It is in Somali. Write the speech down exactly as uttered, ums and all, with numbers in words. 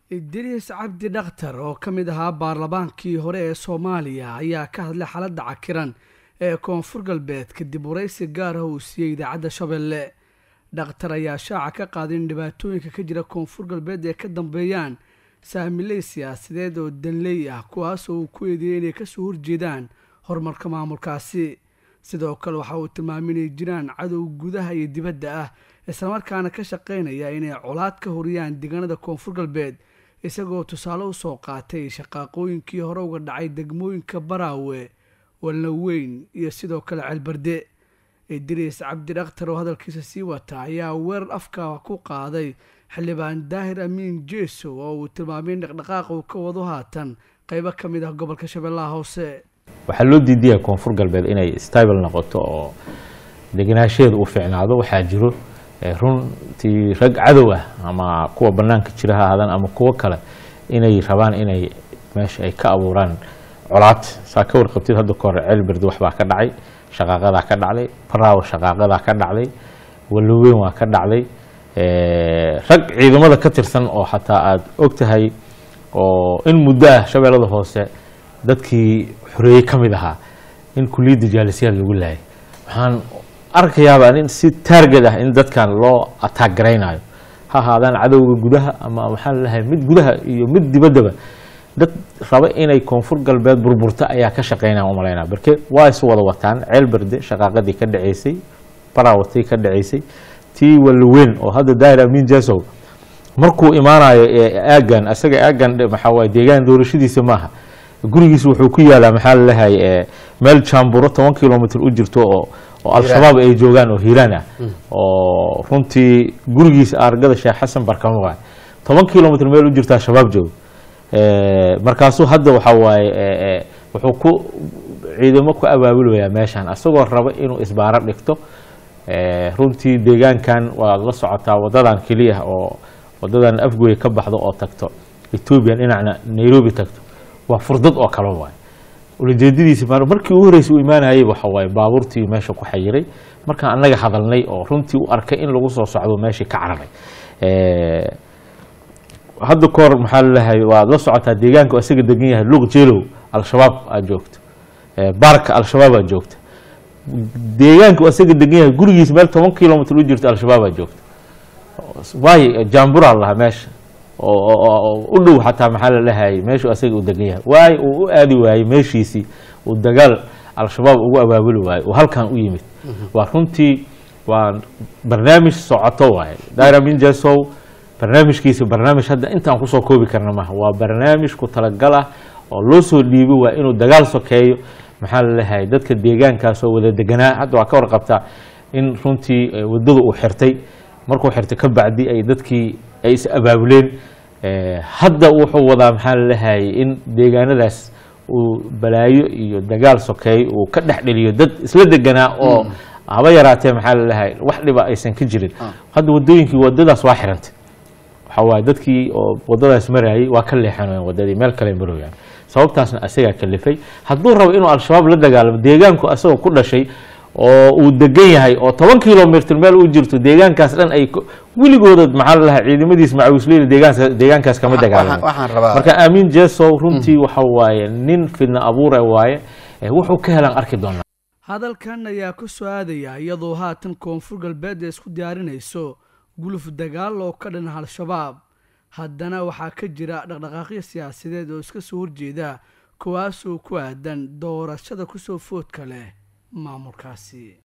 إدريس عبد دكتور oo kamid ahaa baarlamaankii hore ee Soomaaliya ayaa ka hadlay xaaladda cakiran ee koonfur galbeed kadib wareysi gaar ah oo siiyay idaacadda Shabeelle. Dr. ayaa shaaca ka qaaday in dhibaatooyinka ka jira koonfur galbeed ee ka dambeeyaan saamilay siyaasadeed oo danley ah kuwaas oo ku eedeeyay inay ka soo horjeedaan horumarka maamulkaasi. sidoo kale waxa uu tilmaamay inay jiraan cadow gudaha iyo dibadda ah isla markaana ka shaqeynaya inay colaad ka horiyaan deegaanada koonfur galbeed isagoo tusaale u soo qaatay shaqaaqooyinkii hore uga dhacay degmooyinka Baraawe Walnaweyn iyo sidoo kale Ceelbarde. Idriis Cabdi Dagtar oo hadalkiisa sii wata ayaa weerar afka ku qaaday xildhibaan Daahir Amiin Jeeso oo uu tilmaamay in dhaqdhaqaaqa uu ka wado haatan qaybo ka mid ah gobolka Shabeellaha Hoose. waxaa loo diiday koonfur galbeed inay stable noqoto oo deganaansheedu u fiicnaado. waxaa jiro runtii rag cadow ah ama kuwa banaanka jira ha ahaadaan ama kuwa kale inay rabaan inay meesha ay ka abuuraan colaad. saa ka warqabtid hadda ka hor Ceelbarde waxbaa ka dhacay, shaqaaqadaa ka dhacday, Baraawe shaqaaqadaa ka dhacday, Walnaweyn waa ka dhacday. rag ciidamada ka tirsan oo xataa aad ogtahay oo in muddo ah Shabeellada Hoose dadkii xoreeyay kamid ahaa in kulliyada jaalisiyaad lagu laayay. waxaan arkayaa in si target ah in dadkan loo attack gareynayo ha ahaadaan cadowga gudaha ama waxaan leeyahay mid gudaha iyo mid dibaddaba dad raba inay koonfur galbeed burburta ayaa ka shaqeynaya u maleynaa. barke waa is wada wataan Ceelbarde shaqaaqadii ka dhaceysay, Baraawe ka dhaceysay, tii Walnaweyn oo hadda Daahir Amiin Jeeso markuu imaanayo aagan asaga aagan waxa way deegaan doorashadiisa maaha. gurigiisa wuxuu ku yaalaa maxaa la leeyahay meel Jamburo toban kiiloomitir u jirto oo oo al-shabaab ay joogaan oo Hiiraan ah oo runtii gurigiisa argada Sheekh Xasan Barkamo waa toban kiiloomitir meel u jirta shabaab joog. ee markaasuu hadda waxa waaye wuxuu ku ciidamo ku abaabulaya meeshan asagoo raba inuu isbaara dhigto. ee runtii deegaankan waa la socotaa wadadan kaliya oo wadadan afgooy ka baxdo oo tagto Ethiopia dhinacna Nairobi tagto waa furdad oo kala waay. ujeedadiisa markii uu horeysay u imaanayay waxa way baabuurtii meesha ku xayiray marka anaga hadalnay oo runtii u arkay in lagu soo socdo meeshii ka cararay. ee hadda koor maxaa la leeyahay waa la socotaa deegaanka asaga degan yahay Luuq Jeelow al-shabaab aa joogto, ee barka al-shabaab aa joogto. deegaanka asaga degan yahay gurigiisa meel toban kiiloomitir u jirto al-shabaab aa joogto. way Jambura Allah meesha oo u dhow xataa maxaa la leeyahay meesha asaga u degan yahay way uu u aadi waayay meeshiisi uu dagaal al-shabaab ugu abaabuli waayay oo halkan u yimid. waa runtii waa barnaamij socoto waay. Daahir Amiin Jeeso barnaamijkiisa barnaamij hadda intaan ku soo koobi karna ma waa barnaamij ku talagal ah oo loo soo dhiibay waa inuu dagaal sokeeyo maxaa la leeyahay dadka deegaankaas oo wada deganaa. hadda waa ka warqabtaa in runtii wadada uu xirtay markuu xirtay ka bacdi ay dadkii ay is abaabuleen. ee hadda wuxuu wadaa maxaa la leeyahay in deegaanadaas uu balaayo iyo dagaal sokeey uu ka dhaxdhaliyo dad isla deganaa oo haba yaraatee maxaa la leeyahay wax dhiba aysan ka jirin. hadda wadooyinkii wadadaas waa xirantay waxa waa dadkii oo wadadaas marayay waa ka leexanayeen wadadii meel kale marayaan. sababtaasna asaga kalifay hadduu rabo inuu al-shabaab la dagaalamo deegaanku asagoo ku dhashay oo uu degan yahay oo toban kiiloomitir meel u jirto deegaankaas dhan ay wiligooda maxaa la lahaa ciidamadiis macawisleeyda deegaankaas deegaankaas kama dagaalamo. marka Amiin Jeeso runtii waxa waaye nin fidna abuuray waaye wuxuu ka helan arki doonaa. hadalkan ayaa ku soo aadaya iyadoo haatan koonfur galbeed ay isku diyaarinayso guluf dagaal oo ka dhan ah al-shabaab. haddana waxaa ka jira dhaqdhaqaaqyo siyaasadeed oo iska soo horjeeda kuwaas oo ku aadan doorashada ku soo foodka leh maamulkaasi.